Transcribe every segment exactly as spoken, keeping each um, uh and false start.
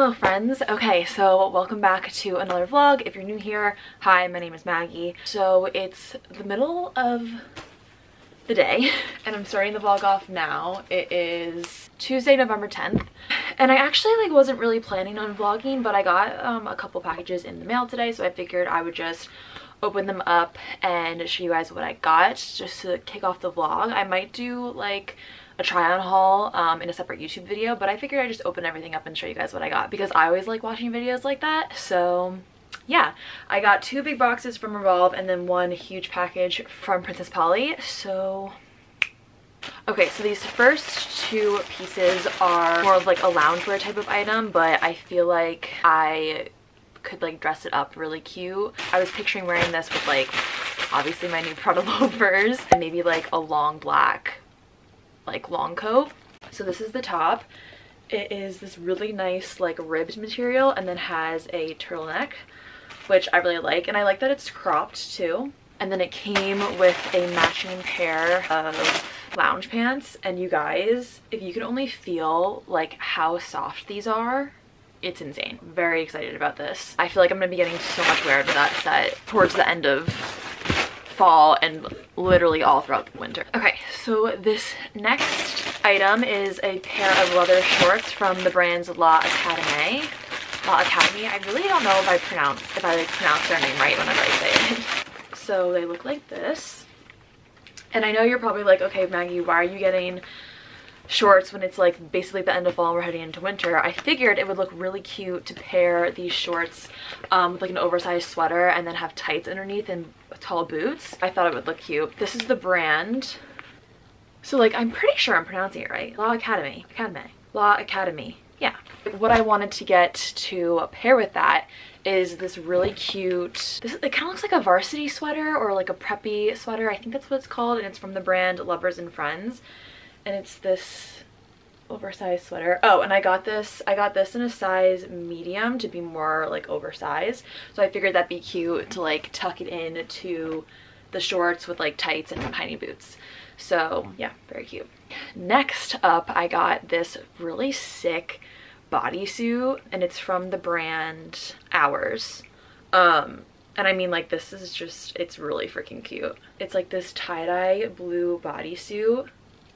Hello friends. Okay, so welcome back to another vlog. If you're new here, hi, my name is Maggie. So it's the middle of the day and I'm starting the vlog off now. It is Tuesday, November tenth, and I actually like wasn't really planning on vlogging, but I got um, a couple packages in the mail today, so I figured I would just open them up and show you guys what I got just to kick off the vlog. I might do like a try on haul um, in a separate YouTube video, but I figured I'd just open everything up and show you guys what I got because I always like watching videos like that. So yeah, I got two big boxes from Revolve and then one huge package from Princess Polly. So okay, so these first two pieces are more of like a loungewear type of item, but I feel like I could like dress it up really cute. I was picturing wearing this with like obviously my new Prada loafers and maybe like a long black like long coat. So this is the top. It is this really nice like ribbed material and then has a turtleneck, which I really like, and I like that it's cropped too. And then it came with a matching pair of lounge pants, and you guys, if you can only feel like how soft these are, it's insane. Very excited about this. I feel like I'm gonna be getting so much wear to that set towards the end of fall and literally all throughout the winter. Okay, so this next item is a pair of leather shorts from the brand's La Academy. La Academy. I really don't know if I pronounce if I like, pronounce their name right whenever I say it. So they look like this. And I know you're probably like, okay, Maggie, why are you getting shorts when it's like basically the end of fall and we're heading into winter? I figured it would look really cute to pair these shorts um, with like an oversized sweater and then have tights underneath and tall boots. I thought it would look cute. This is the brand. So like I'm pretty sure I'm pronouncing it right. La Academy. Academy. La Academy. Yeah. What I wanted to get to pair with that is this really cute, this it kind of looks like a varsity sweater or like a preppy sweater. I think that's what it's called, and it's from the brand Lovers and Friends. And it's this oversized sweater. Oh, and I got this I got this in a size medium to be more like oversized, so I figured that'd be cute to like tuck it in to the shorts with like tights and tiny boots. So yeah, very cute. Next up, I got this really sick bodysuit, and it's from the brand Ours. Um and I mean, like, this is just, it's really freaking cute. It's like this tie-dye blue bodysuit.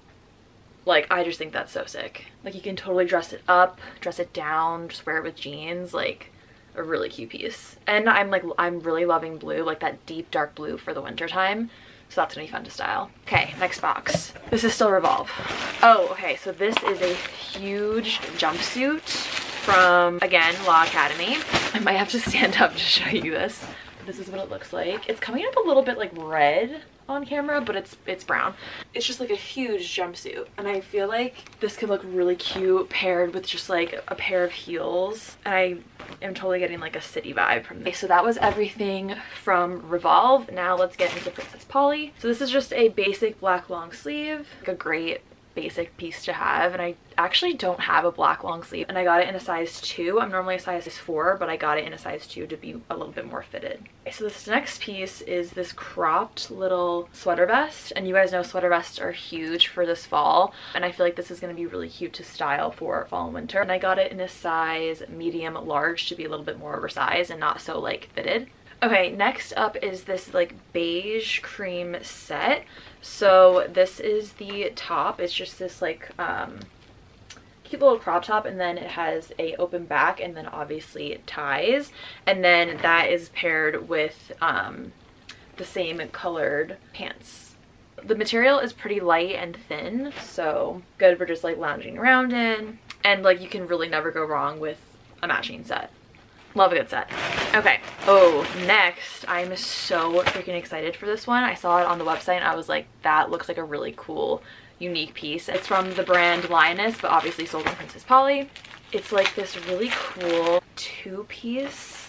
Like, I just think that's so sick. Like, you can totally dress it up, dress it down, just wear it with jeans. Like, a really cute piece. And I'm like, I'm really loving blue, like that deep dark blue for the winter time. So that's gonna be fun to style. Okay, next box. This is still Revolve. Oh, okay, so this is a huge jumpsuit from, again, La Academy. I might have to stand up to show you this. This is what it looks like. It's coming up a little bit like red on camera, but it's it's brown. It's just like a huge jumpsuit, and I feel like this could look really cute paired with just like a pair of heels, and I am totally getting like a city vibe from this. Okay, so that was everything from Revolve. Now let's get into Princess Polly. So this is just a basic black long sleeve, like a great basic piece to have, and I actually don't have a black long sleeve, and I got it in a size two. I'm normally a size four, but I got it in a size two to be a little bit more fitted. Okay, so this next piece is this cropped little sweater vest, and you guys know sweater vests are huge for this fall, and I feel like this is going to be really cute to style for fall and winter. And I got it in a size medium large to be a little bit more oversized and not so like fitted. Okay, next up is this like beige cream set. So this is the top. It's just this like um cute little crop top, and then it has a open back and then obviously ties, and then that is paired with um the same colored pants. The material is pretty light and thin, so good for just like lounging around in, and like you can really never go wrong with a matching set. Love a good set. Okay. Oh, next, I'm so freaking excited for this one. I saw it on the website and I was like, that looks like a really cool, unique piece. It's from the brand Lioness, but obviously sold in Princess Polly. It's like this really cool two-piece.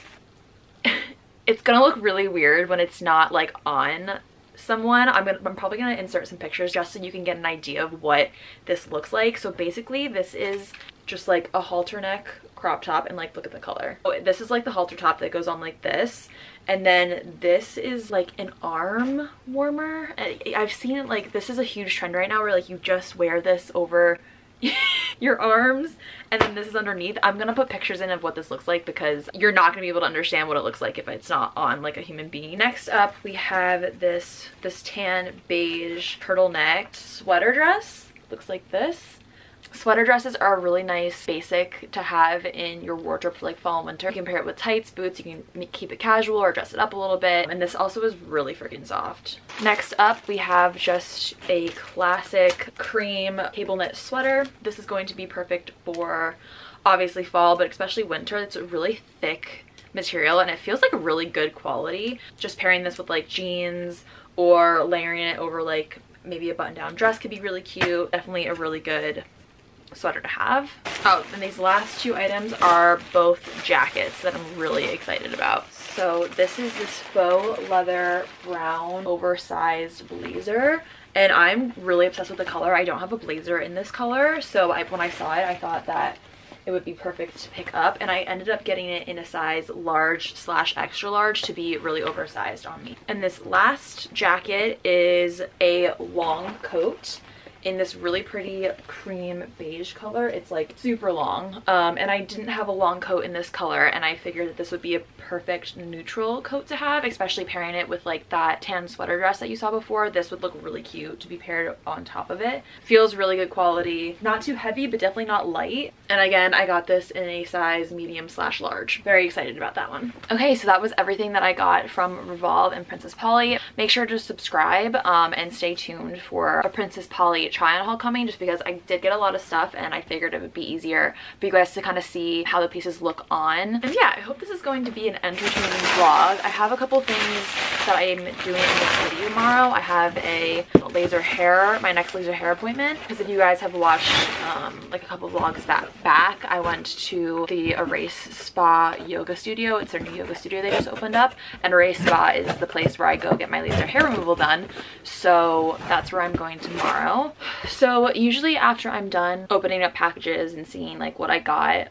It's gonna look really weird when it's not like on someone. I'm gonna I'm probably gonna insert some pictures just so you can get an idea of what this looks like. So basically this is just like a halter neck crop top, and like look at the color. Oh, this is like the halter top that goes on like this, and then this is like an arm warmer. I've seen it, like this is a huge trend right now where like you just wear this over your arms, and then this is underneath. I'm gonna put pictures in of what this looks like because you're not gonna be able to understand what it looks like if it's not on like a human being. Next up, we have this this tan beige turtleneck sweater dress. Looks like this. Sweater dresses are a really nice basic to have in your wardrobe for like fall and winter. You can pair it with tights, boots, you can keep it casual or dress it up a little bit. And this also is really freaking soft. Next up, we have just a classic cream cable knit sweater. This is going to be perfect for obviously fall, but especially winter. It's a really thick material and it feels like really good quality. Just pairing this with like jeans or layering it over like maybe a button-down dress could be really cute. Definitely a really good sweater to have. Oh, and these last two items are both jackets that I'm really excited about. So this is this faux leather brown oversized blazer, and I'm really obsessed with the color. I don't have a blazer in this color, so I, when I saw it, I thought that it would be perfect to pick up, and I ended up getting it in a size large slash extra large to be really oversized on me. And this last jacket is a long coat in this really pretty cream beige color. It's like super long, um, and I didn't have a long coat in this color, and I figured that this would be a perfect neutral coat to have, especially pairing it with like that tan sweater dress that you saw before. This would look really cute to be paired on top of it. Feels really good quality, not too heavy but definitely not light. And again, I got this in a size medium slash large. Very excited about that one. Okay, so that was everything that I got from Revolve and Princess Polly. Make sure to subscribe um, and stay tuned for a Princess Polly try on haul coming, just because I did get a lot of stuff and I figured it would be easier for you guys to kind of see how the pieces look on. And yeah, I hope this is going to be an entertaining vlog. I have a couple things that I'm doing in this video tomorrow. I have a laser hair, my next laser hair appointment, because if you guys have watched um, like a couple vlogs back, back, I went to the Erase Spa yoga studio. It's their new yoga studio they just opened up, and Erase Spa is the place where I go get my laser hair removal done. So that's where I'm going tomorrow. So usually after I'm done opening up packages and seeing like what I got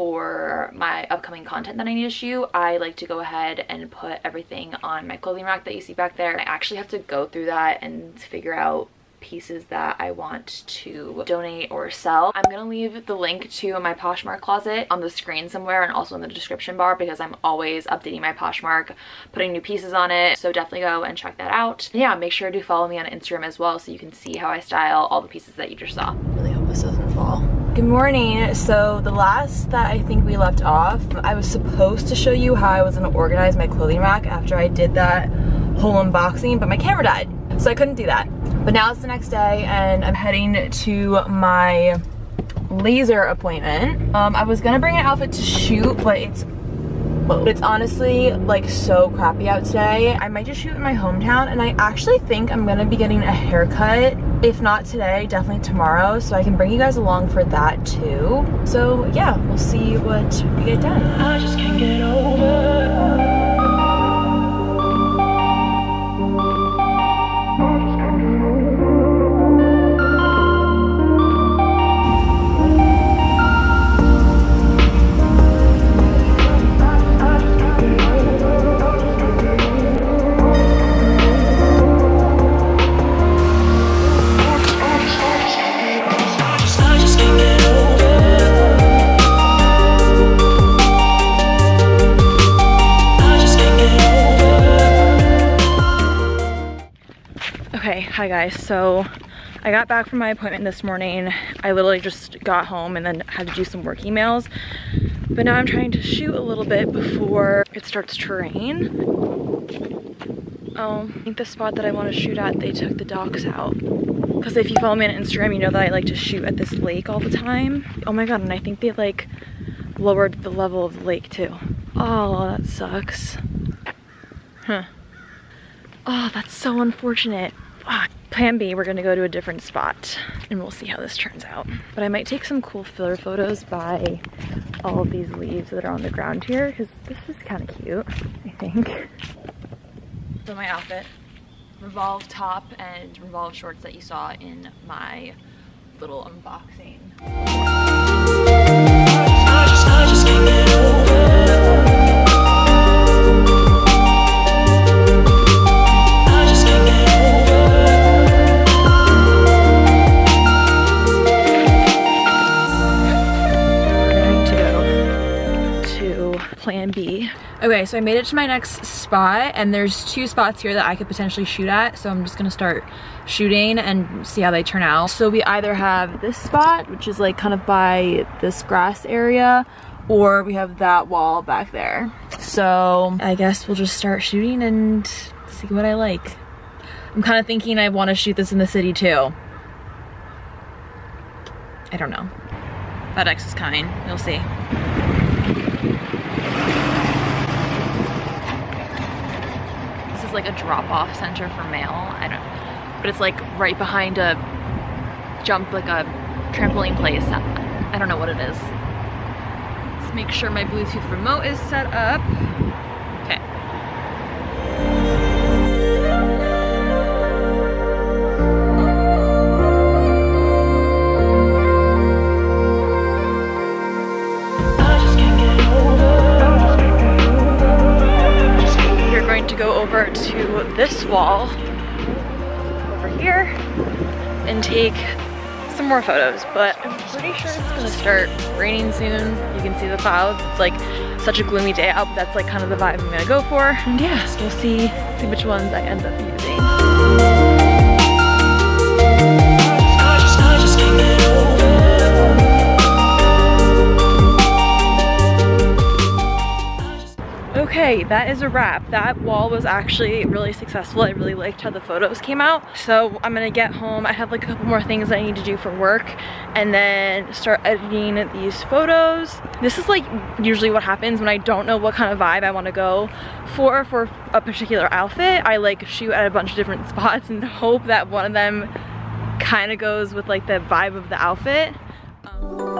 for my upcoming content that I need to shoot, I like to go ahead and put everything on my clothing rack that you see back there. I actually have to go through that and figure out pieces that I want to donate or sell. I'm gonna leave the link to my Poshmark closet on the screen somewhere and also in the description bar, because I'm always updating my Poshmark, putting new pieces on it, so definitely go and check that out. And yeah, make sure to follow me on Instagram as well so you can see how I style all the pieces that you just saw. Really hope this doesn't fall. Good morning. So the last that I think we left off, I was supposed to show you how I was gonna organize my clothing rack after I did that whole unboxing, but my camera died, so I couldn't do that. But now it's the next day and I'm heading to my laser appointment. Um, I was gonna bring an outfit to shoot, but it's But it's honestly like so crappy out today. I might just shoot in my hometown, and I actually think I'm gonna be getting a haircut. If not today, definitely tomorrow, so I can bring you guys along for that too. So yeah, we'll see what we get done. I just can't get over. Hi guys, so I got back from my appointment this morning. I literally just got home and then had to do some work emails, but now I'm trying to shoot a little bit before it starts to rain. Oh, I think the spot that I want to shoot at, they took the docks out. Because if you follow me on Instagram, you know that I like to shoot at this lake all the time. Oh my god, and I think they like lowered the level of the lake too. Oh, that sucks. Huh. Oh, that's so unfortunate. Ah, plan B, we're gonna go to a different spot and we'll see how this turns out. But I might take some cool filler photos by all of these leaves that are on the ground here, because this is kind of cute, I think. So my outfit, Revolve top and Revolve shorts that you saw in my little unboxing. I just, I just can't get over. Okay, so I made it to my next spot, and there's two spots here that I could potentially shoot at, so I'm just gonna start shooting and see how they turn out. So we either have this spot, which is like kind of by this grass area, or we have that wall back there. So I guess we'll just start shooting and see what I like. I'm kind of thinking I want to shoot this in the city too. I don't know. FedEx is coming, you'll see. This is like a drop-off center for mail. I don't, but it's like right behind a jump, like a trampoline place. I don't know what it is. Let's make sure my Bluetooth remote is set up. Okay. We're going to go over to this wall over here and take some more photos, but I'm pretty sure it's gonna start raining soon. You can see the clouds. It's like such a gloomy day out, but that's like kind of the vibe I'm gonna go for. And yeah, we'll see, see which ones I end up using. Okay, that is a wrap. That wall was actually really successful. I really liked how the photos came out. So I'm gonna get home. I have like a couple more things that I need to do for work and then start editing these photos. This is like usually what happens when I don't know what kind of vibe I want to go for for a particular outfit. I like shoot at a bunch of different spots and hope that one of them kind of goes with like the vibe of the outfit. Um,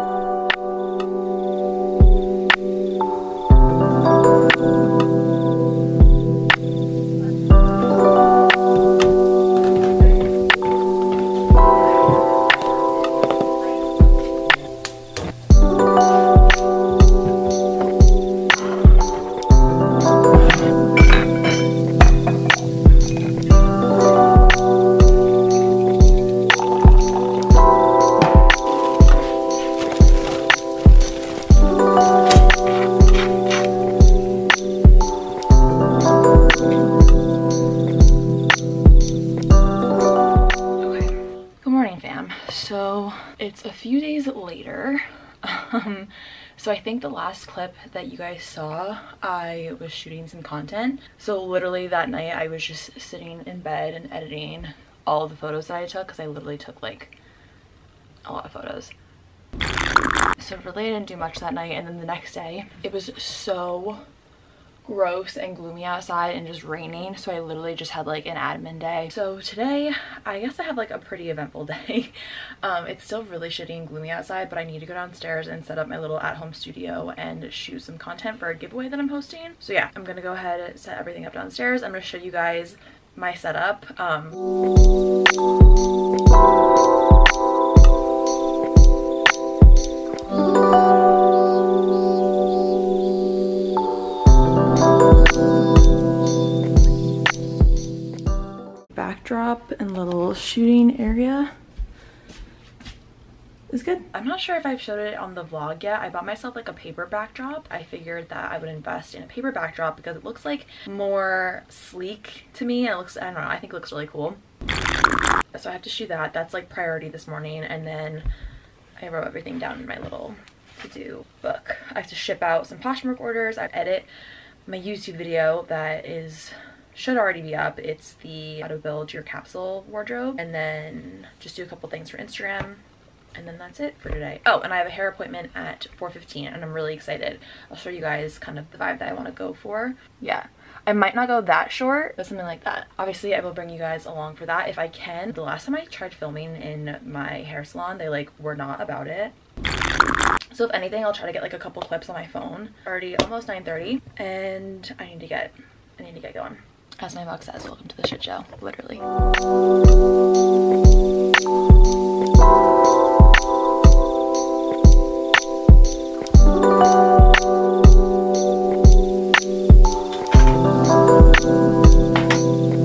So it's a few days later. Um, so I think the last clip that you guys saw, I was shooting some content. So literally that night I was just sitting in bed and editing all of the photos that I took, because I literally took like a lot of photos. So really I didn't do much that night, and then the next day it was so gross and gloomy outside and just raining, so I literally just had like an admin day. So today I guess I have like a pretty eventful day. Um it's still really shitty and gloomy outside, but I need to go downstairs and set up my little at-home studio and shoot some content for a giveaway that I'm hosting. So yeah, I'm gonna go ahead and set everything up downstairs. I'm gonna show you guys my setup. um backdrop and little shooting area is good. I'm not sure if I've showed it on the vlog yet. I bought myself like a paper backdrop. I figured that I would invest in a paper backdrop because it looks like more sleek to me, and it looks, I don't know, I think it looks really cool. So I have to shoot that. That's like priority this morning, and then I wrote everything down in my little to-do book. I have to ship out some Poshmark orders. I edit my YouTube video that is should already be up. It's the how to build your capsule wardrobe, and then just do a couple things for Instagram, and then that's it for today. Oh, and I have a hair appointment at four fifteen, and I'm really excited. I'll show you guys kind of the vibe that I want to go for. Yeah, I might not go that short, but something like that. Obviously I will bring you guys along for that if I can. The last time I tried filming in my hair salon, they like were not about it. So if anything, I'll try to get like a couple clips on my phone. Already almost nine thirty, and I need to get I need to get going. As my mug says, welcome to the shit show, literally.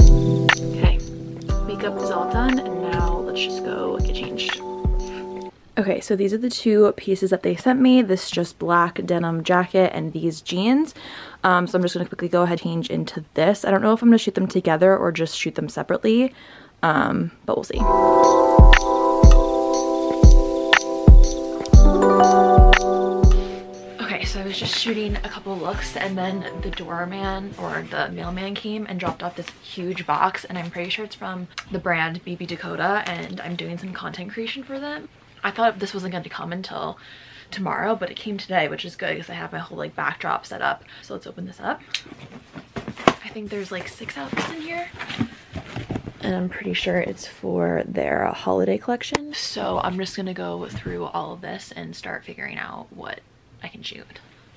Okay, makeup is all done, and now let's just go get changed. Okay, so these are the two pieces that they sent me. This just black denim jacket and these jeans. Um, so I'm just gonna quickly go ahead and change into this. I don't know if I'm gonna shoot them together or just shoot them separately, um, but we'll see. Okay, so I was just shooting a couple looks and then the doorman or the mailman came and dropped off this huge box, and I'm pretty sure it's from the brand B B Dakota, and I'm doing some content creation for them. I thought this wasn't going to come until tomorrow, but it came today, which is good because I have my whole like backdrop set up. So let's open this up. I think there's like six outfits in here, and I'm pretty sure it's for their uh, holiday collection. So I'm just gonna go through all of this and start figuring out what I can shoot.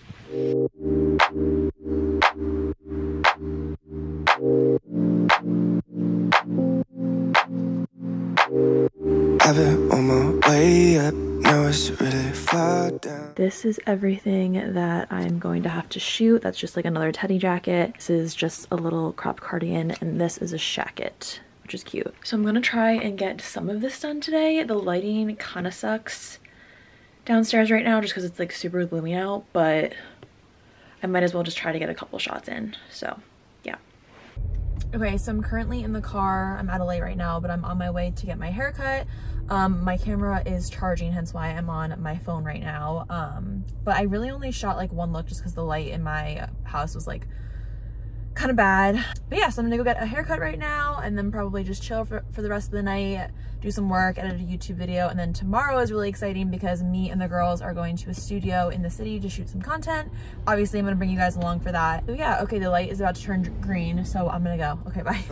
I've been on my way up, now it's really far down. This is everything that I'm going to have to shoot. That's just like another teddy jacket. This is just a little crop cardigan, and this is a shacket, which is cute. So I'm gonna try and get some of this done today. The lighting kind of sucks downstairs right now just because it's like super gloomy out, but I might as well just try to get a couple shots in. So yeah. Okay, so I'm currently in the car. I'm at L A right now, but I'm on my way to get my haircut. Um, my camera is charging, hence why I'm on my phone right now. Um, but I really only shot like one look just because the light in my house was like kind of bad. But yeah, so I'm gonna go get a haircut right now and then probably just chill for, for the rest of the night, do some work, edit a YouTube video, and then tomorrow is really exciting because me and the girls are going to a studio in the city to shoot some content. Obviously, I'm gonna bring you guys along for that. So yeah, okay, the light is about to turn green, so I'm gonna go. Okay, bye.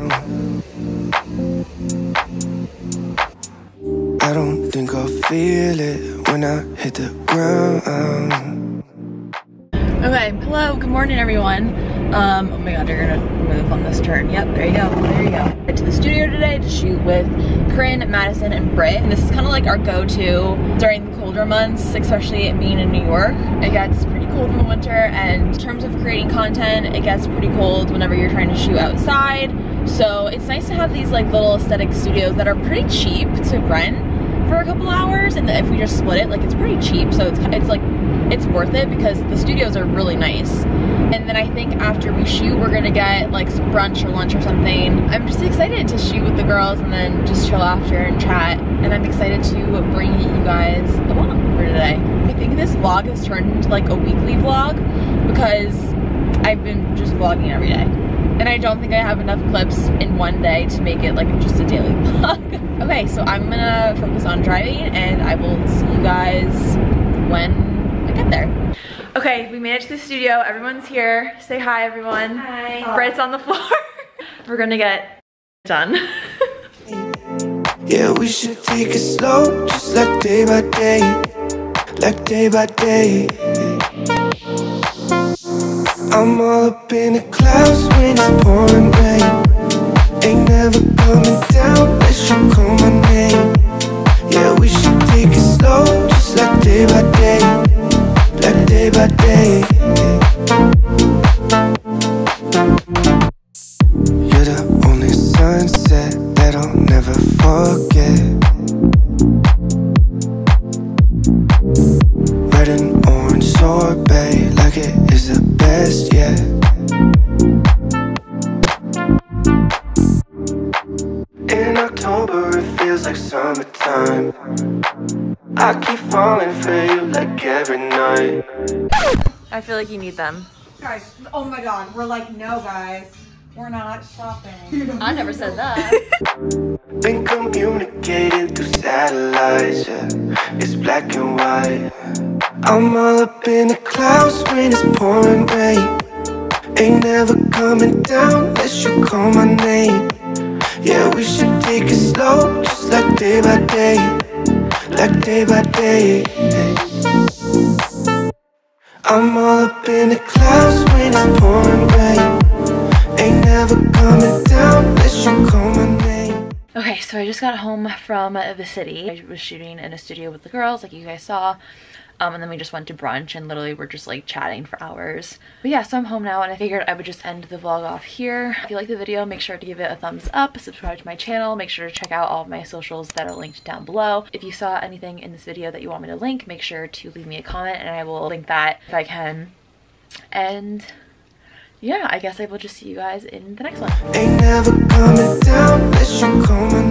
I don't think I'll feel it when I hit the ground. Okay, hello, good morning everyone. Um, oh my god, you're gonna move on this turn. Yep, there you go, there you go. Went to the studio today to shoot with Corinne, Madison, and Britt. And this is kind of like our go-to during the colder months, especially being in New York. It gets pretty cold in the winter, and in terms of creating content, it gets pretty cold whenever you're trying to shoot outside. So it's nice to have these like little aesthetic studios that are pretty cheap to rent for a couple hours, and if we just split it, like it's pretty cheap, so it's, it's like it's worth it because the studios are really nice. And then I think after we shoot, we're gonna get like some brunch or lunch or something. I'm just excited to shoot with the girls and then just chill after and chat. And I'm excited to bring you guys along for today. I think this vlog has turned into like a weekly vlog because I've been just vlogging every day. And I don't think I have enough clips in one day to make it like just a daily vlog. Okay, so I'm gonna focus on driving and I will see you guys when I get there. Okay, we made it to the studio. Everyone's here. Say hi, everyone. Hi. Brett's on the floor. We're gonna get done. Yeah, we should take it slow, just like day by day, like day by day. I'm all up in the clouds when it's pouring rain. Ain't never coming down unless you call my name. Yeah, we should take it slow, just like day by day, like day by day. You're the only sunset that I'll never forget. Red and orange sorbet, like it is the best yet. In October it feels like summertime. I keep falling for you like every night. I feel like you need them. Guys, oh my god, we're like, no guys, we're not shopping. I never said that. Been communicating through satellites, yeah. It's black and white. I'm all up in the clouds when it's pouring rain. Ain't never coming down unless you call my name. Yeah, we should take it slow, just like day by day, like day by day. I'm all up in the clouds when it's pouring rain. Ain't never coming down unless you call my name. Okay, so I just got home from the city. I was shooting in a studio with the girls, like you guys saw. Um, and then we just went to brunch and literally we're just like chatting for hours. But yeah, so I'm home now and I figured I would just end the vlog off here. If you like the video, make sure to give it a thumbs up, subscribe to my channel, make sure to check out all of my socials that are linked down below. If you saw anything in this video that you want me to link, make sure to leave me a comment and I will link that if I can. And yeah, I guess I will just see you guys in the next one. Ain't never coming down unless you call my